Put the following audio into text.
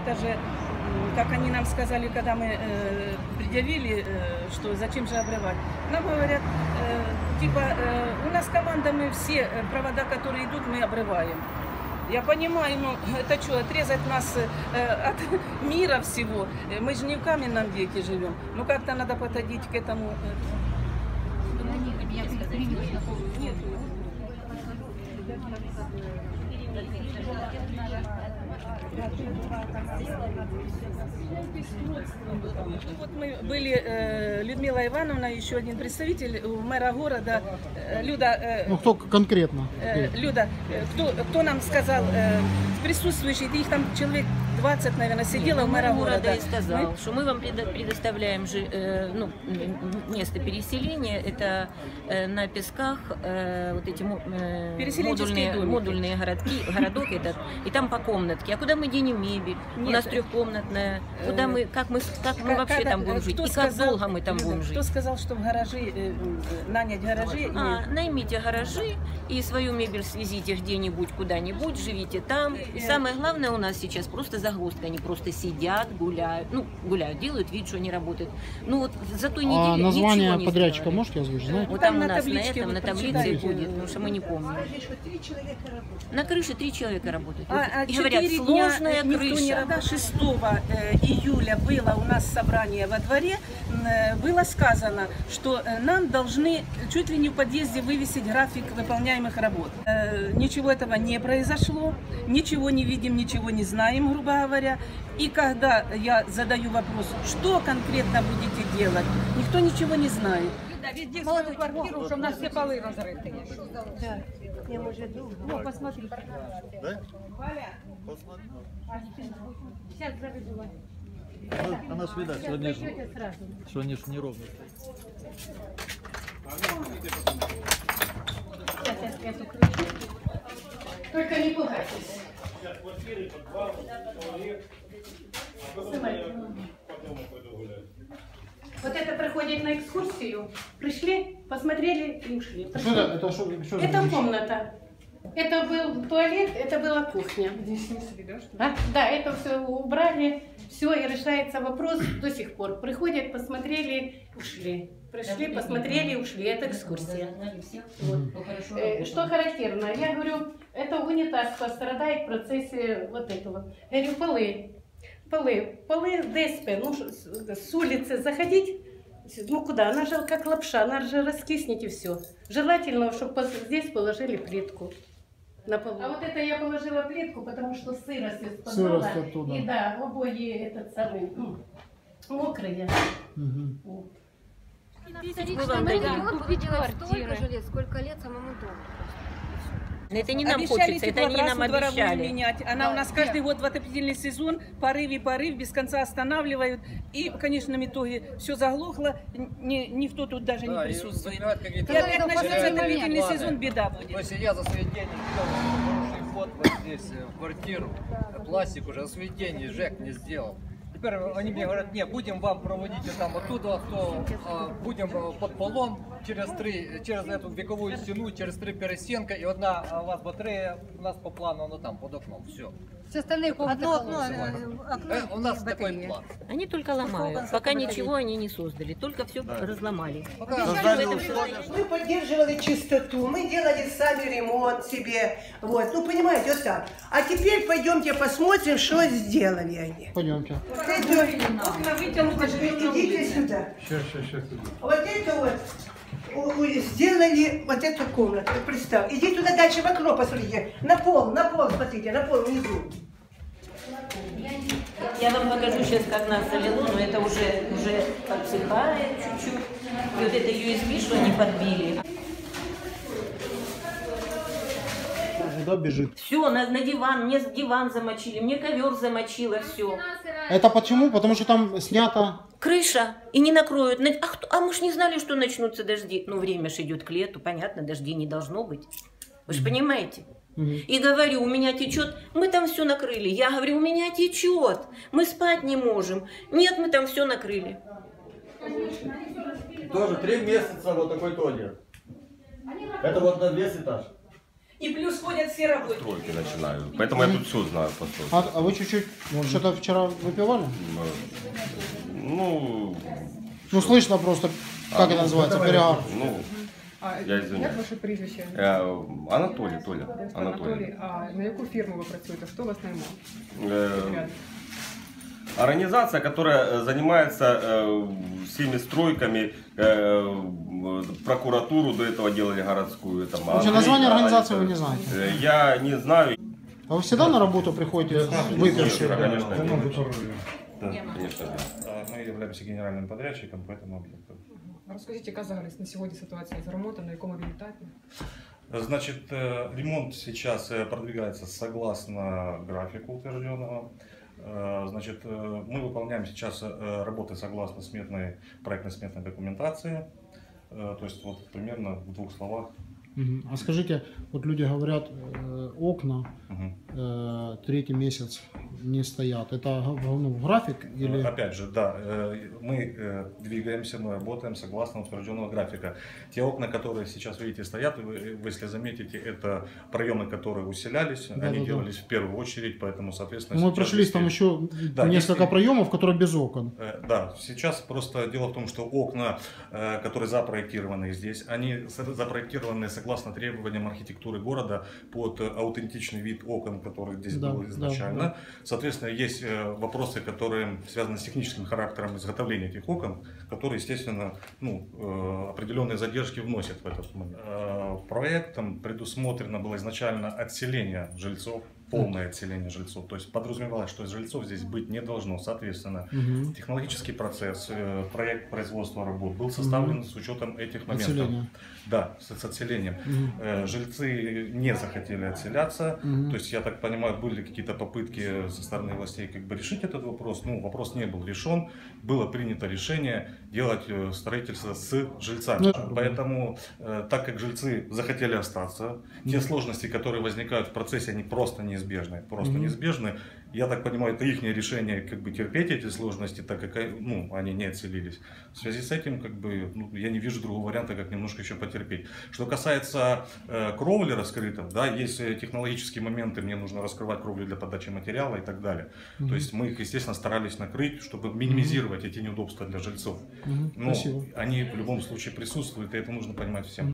это же, как они нам сказали, когда мы предъявили, что зачем же обрывать. Нам говорят, типа, у нас команда, мы все провода, которые идут, мы обрываем. Я понимаю, но это что, отрезать нас от мира всего? Мы же не в каменном веке живем. Ну как-то надо подходить к этому. Вот мы были, Людмила Ивановна, еще один представитель, мэра города, Люда. Ну кто конкретно? Люда, кто нам сказал, присутствующих, их там человек 20, наверное, сидела в мэра города. И сказал, что мы вам предоставляем место переселения, это на Песках, вот эти модульные городок этот, и там по комнатке. А куда мы денем мебель? Нет. У нас трехкомнатная. Куда мы, как мы вообще там будем жить? И как долго мы там будем жить? Кто сказал, что в гаражи, нанять гаражи? Наймите гаражи и свою мебель свезите где-нибудь, куда-нибудь, живите там. И самое главное у нас сейчас просто загвоздка. Они просто сидят, гуляют. Ну, гуляют, делают вид, что они работают. Ну вот за той неделе название ничего не подрядчика сделали. можете озвучить, знаете? Вот там у нас на таблице будет, потому что мы не помним. На крыше 3 человека работают. И говорят, сложная крыша. 6 июля было у нас собрание во дворе, было сказано, что нам должны чуть ли не в подъезде вывесить график выполняемых работ. Ничего этого не произошло, ничего не видим, ничего не знаем, грубо говоря. И когда я задаю вопрос, что конкретно будете делать, никто ничего не знает. Везде свою квартиру, что у нас все полы разрытые. Да. Я, может, долго. Ну, посмотри. Да? Посмотри. Сейчас заведу. Она ж видать, что они ж неровно. Сейчас я эту крышу. Только не пугайтесь. Вот это проходит на экскурсию. Пришли, посмотрели и ушли. Это комната. Это был туалет, это была кухня. Здесь снесли, да? Что? Да, это все убрали. Все, и решается вопрос до сих пор. Приходят, посмотрели, ушли. Пришли, посмотрели, ушли. Это экскурсия. Вот. Что характерно? Я говорю, это унитаз пострадает в процессе вот этого. Я говорю, полы деспе, ну, с улицы заходить, ну куда, она же как лапша, она же раскиснет и все. Желательно, чтобы здесь положили плитку на полу. А вот это я положила плитку, потому что сырость из подвала. И да, обои этот самый, мокрые. Мы вам дадим. Купить квартиру. Сколько лет самому дому. Это не нам обещали хочется, это они нам обещали. Менять. Она у нас каждый год в отопительный сезон, порыв, без конца останавливают. И в конечном итоге все заглохло, никто тут даже не присутствует. И опять начнется отопительный сезон, беда будет. То есть я за свои деньги делал хороший вход вот здесь, в квартиру, пластик уже за свои деньги ЖЭК не сделал. Теперь они мне говорят, нет, будем вам проводить там оттуда, будем под полом через эту вековую стену, через 3 перестенка, и одна у вас батарея, у нас по плану, оно там, под окном, все. Все остальные комнаты У нас такой план. Они только ломают, пока ничего они не создали, только все разломали. Мы поддерживали чистоту, мы делали сами ремонт себе, вот, ну понимаете, вот так. А теперь пойдемте посмотрим, что сделали они. Пойдемте. Окна вытянуты, Идите сюда. Сейчас. Вот это вот сделали вот эту комнату, представь. Иди туда дальше в окно, посмотрите. На пол, смотрите, на пол внизу. Я вам покажу сейчас, как нас залило, но это уже подсыхает чуть-чуть. И вот это USB, что они подбили. Да, бежит. Все, на диван, мне диван замочили, мне ковер замочило, все. Это почему? Потому что там снято... Крыша, и не накроют. А мы ж не знали, что начнутся дожди. Ну, время ж идет к лету, понятно, дождей не должно быть. Вы же понимаете? И говорю, у меня течет, мы там все накрыли. Я говорю, у меня течет, мы спать не можем. Нет, мы там все накрыли. Тоже 3 месяца вот такой туалет. Это вот на весь этаж. И плюс ходят все работники. Стройки начинаю. Поэтому я тут все знаю по стройке. А вы чуть-чуть что-то вчера выпивали? Ну, слышно просто, как это называется, перегар. ну, я извиняюсь. Як ваше прізвище? Анатолій, Толя. Анатолій. А на яку фірму ви працюєте? Хто вас наймав? Организация, которая занимается всеми стройками, прокуратуру до этого делали городскую. Там, Вообще название организации вы не знаете? Я не знаю. А вы всегда на работу приходите выпившие? Конечно, Да. конечно. Мы являемся генеральным подрядчиком по этому объекту. Розкажіть, яка зараз на сьогодні ситуація з ремонтом, на якому він етапі? Значит, ремонт сейчас продвигается согласно графику утвержденного. Значит, мы выполняем сейчас работы согласно проектно-сметной документации. То есть, вот примерно в 2 словах. А скажите, вот люди говорят, окна 3-й месяц не стоят. Это график или... Опять же, да, мы двигаемся, мы работаем согласно утвержденного графика. Те окна, которые сейчас, видите, стоят, вы если заметите, это проемы, которые усилялись, они делались в первую очередь, поэтому, соответственно... Мы прошлись там еще несколько проемов, которые без окон. Да, сейчас просто дело в том, что окна, которые запроектированы здесь, они запроектированы согласно требованиям архитектуры города под аутентичный вид окон, который здесь был изначально. Соответственно, есть вопросы, которые связаны с техническим характером изготовления этих окон, которые, естественно, определенные задержки вносят в этот момент. Проектом предусмотрено было изначально отселение жильцов, полное отселение жильцов. То есть подразумевалось, что жильцов здесь быть не должно. Соответственно, технологический процесс, проект производства работ был составлен с учетом этих моментов. Отселение. Да, с отселением. Жильцы не захотели отселяться. То есть, я так понимаю, были какие-то попытки со стороны властей решить этот вопрос. Вопрос не был решен. Было принято решение делать строительство с жильцами. Поэтому, так как жильцы захотели остаться, те сложности, которые возникают в процессе, они просто неизбежны. Неизбежны. Я так понимаю, это их решение терпеть эти сложности, так как они не отселились. В связи с этим я не вижу другого варианта, как немножко еще потерпеть. Что касается кровли раскрытых, да, есть технологические моменты, мне нужно раскрывать кровлю для подачи материала и так далее. То есть мы их, естественно, старались накрыть, чтобы минимизировать эти неудобства для жильцов. Но они в любом случае присутствуют, и это нужно понимать всем.